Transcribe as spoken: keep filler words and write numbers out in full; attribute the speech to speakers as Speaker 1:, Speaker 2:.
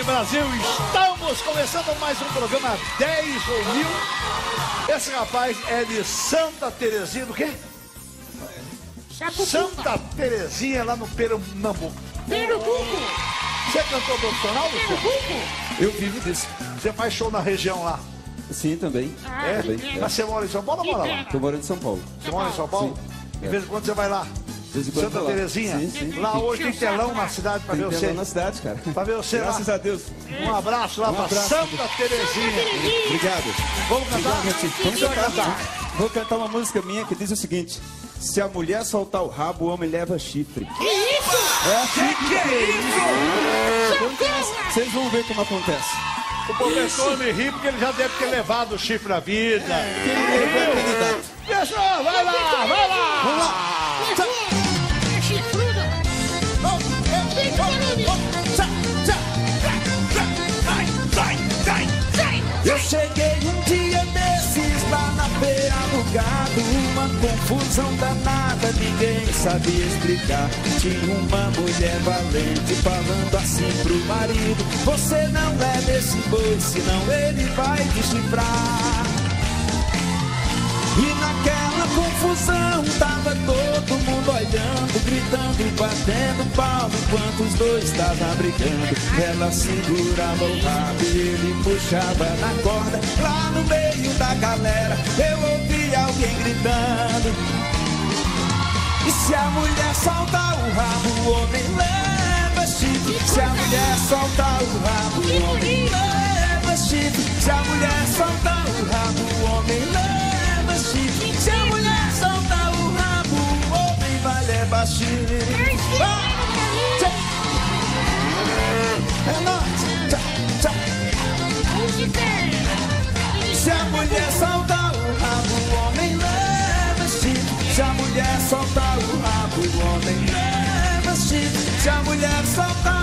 Speaker 1: Brasil, estamos começando mais um programa dez ou mil. Esse rapaz é de Santa Terezinha, do quê? Santa Terezinha, lá no Pernambuco.
Speaker 2: Pernambuco!
Speaker 1: Você é cantor profissional, Luciano?
Speaker 3: Eu vivo disso.
Speaker 1: Você faz show na região lá?
Speaker 3: Sim, também.
Speaker 2: Ah,
Speaker 1: É?
Speaker 3: também.
Speaker 1: Mas você mora em São Paulo ou mora lá?
Speaker 3: Tô morando em São Paulo.
Speaker 1: Você mora em São Paulo?
Speaker 3: Sim.
Speaker 1: De vez em quando você vai lá?
Speaker 3: De vez em quando
Speaker 1: Santa
Speaker 3: tô lá.
Speaker 1: Terezinha?
Speaker 3: Sim, sim.
Speaker 1: Lá hoje tem telão na cidade pra
Speaker 3: Tem
Speaker 1: ver
Speaker 3: telão
Speaker 1: você.
Speaker 3: na cidade, cara.
Speaker 1: Pra ver você lá.
Speaker 3: Graças a Deus.
Speaker 1: Um abraço lá
Speaker 3: Um
Speaker 1: pra
Speaker 3: abraço.
Speaker 1: Santa Terezinha.
Speaker 3: Obrigado.
Speaker 1: Vamos cantar?
Speaker 3: Obrigado, gente. Vamos
Speaker 1: Você vai
Speaker 3: cantar.
Speaker 1: cantar?
Speaker 3: Vou cantar uma música minha que diz o seguinte: se a mulher soltar o rabo, o homem leva chifre.
Speaker 2: Que isso?
Speaker 3: É assim
Speaker 1: Que é isso?
Speaker 2: Socorro!
Speaker 3: Vocês vão ver como acontece.
Speaker 1: O professor me ri porque ele já deve ter levado o chifre à vida. Pessoal, vai lá, vai lá!
Speaker 3: Vamos lá.
Speaker 2: É chifrudo! É bem pequenininho!
Speaker 4: Eu cheguei um dia desses lá na feira do gado, uma confusão danada, ninguém sabia explicar. Tinha uma mulher valente falando assim pro marido: você não leva esse boi, senão ele vai te chifrar. E naquela confusão tava todo mundo olhando, gritando, batendo palma, enquanto os dois estavam brigando. Ela segurava o rabo e ele puxava na corda. Lá no meio da galera eu ouvi alguém gritando: e se a mulher soltar o rabo, o homem leva chifre. Se a mulher soltar o rabo, o homem leva chifre. Se a mulher soltar o rabo, o homem leva chifre. Se a mulher soltar o rabo, o homem vai levar chifre. É nóis. Tchau, tchau. Se a mulher soltar o rabo, o homem leva chifre. Se a mulher soltar o rabo, o homem leva chifre. Se a mulher soltar